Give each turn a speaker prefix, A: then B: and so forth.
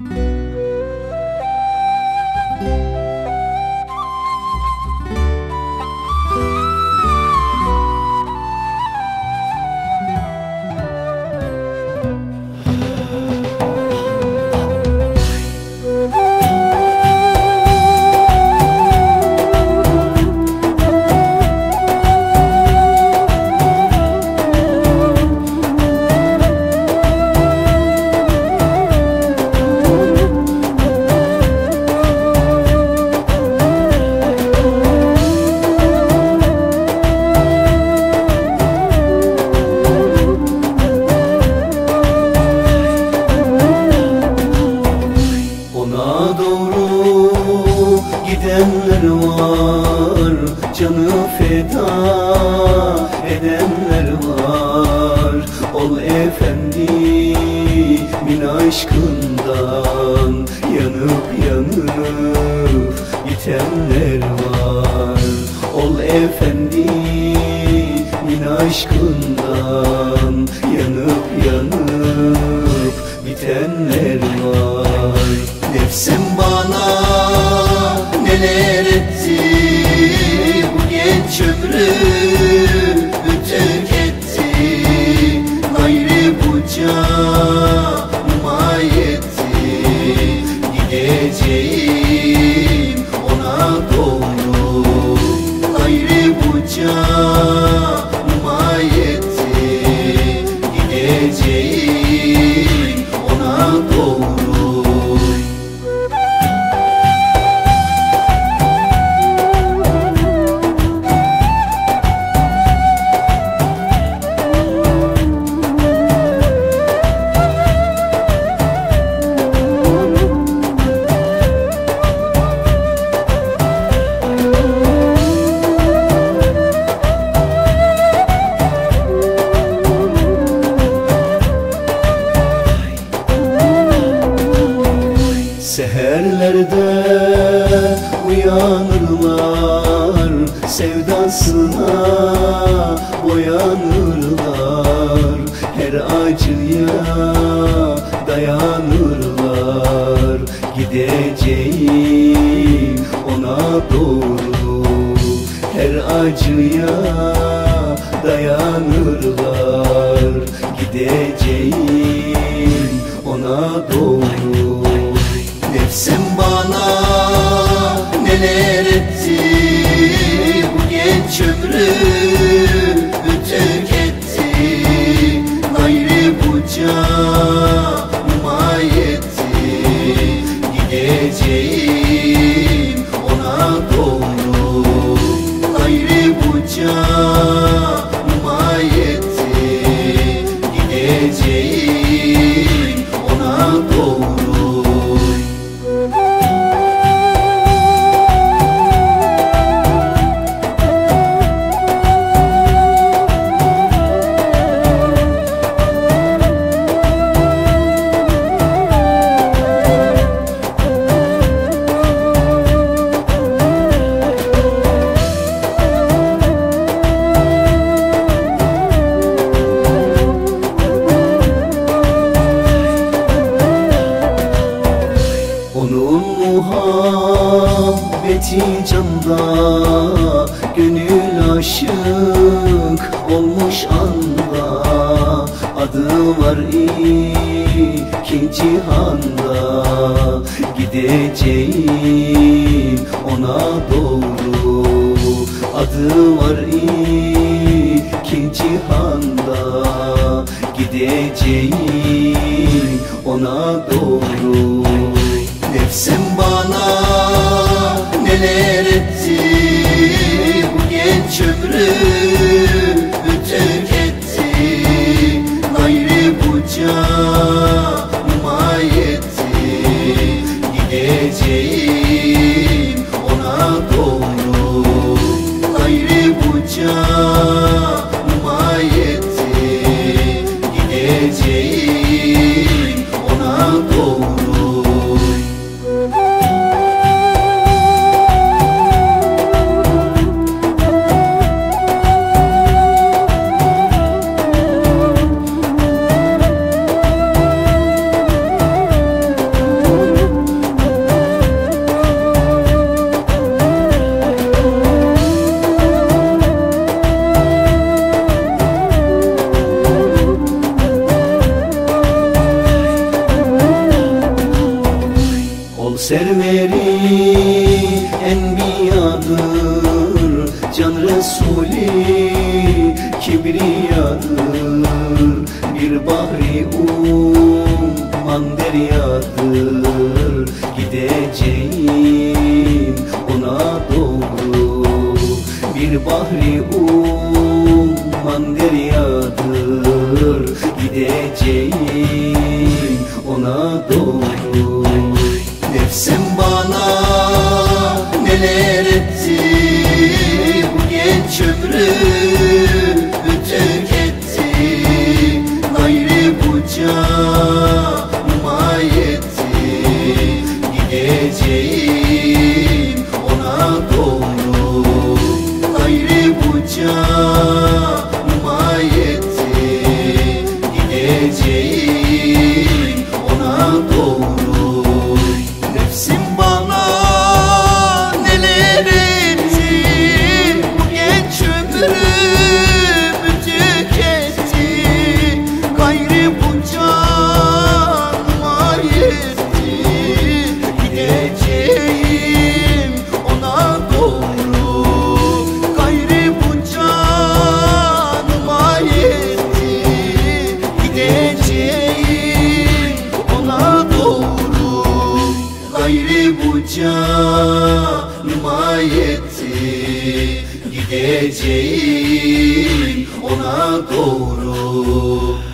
A: Gidenler var, canı feda edenler var. Ol efendimin aşkından yanıp yanıp bitenler var. Ol efendimin aşkından yanıp yanıp bitenler var. Nefsim bana neler etti, bu genç ömrümü tüketti. Gayrı bu canıma yetti, gideceğim ona doğru. Gayrı bu canıma yetti, gideceğim ona doğru. Seherlerde uyanırlar, sevdasına boyanırlar. Her acıya dayanırlar, gideceğim ona doğru. Her acıya dayanırlar, gideceğim ona doğru. Nefsim bana neler etti, bu genç ömrümü tüketti. Gayrı bu canıma yetti, gideceğim ona doğru. Gayrı bu canıma yetti, gideceğim ona doğru. Onun muhabbeti canda, gönül aşık olmuş anda. Adı var iki cihanda, gideceğim ona doğru. Adı var iki cihanda, gideceğim ona doğru. Nefsim bana neler etti, bu genç ömrümü tüketti. Gayrı bu canıma yetti, gideceğim ona doğru. Gayrı bu canıma yetti, gideceğim ona doğru. Serveri enbiyadır, can Resulü kibriyadır. Bir bahri umman deryadır, gideceğim ona doğru. Bir bahri umman deryadır, gideceğim ona doğru. Nefsim bana neler etti, bu genç ömrümü tüketti. Gayrı bu canıma yetti, gideceğim ona doğru. Gayrı bu canıma yetti, gideceğim ona doğru. Nefsim bana neler etti, bu genç ömrümü tüketti. Gayrı bu canıma yetti, gideceğim ona doğru. Gayrı bu canıma yetti, gideceğim ona doğru. Gayrı bu canıma yetti, gideceğim ona doğru.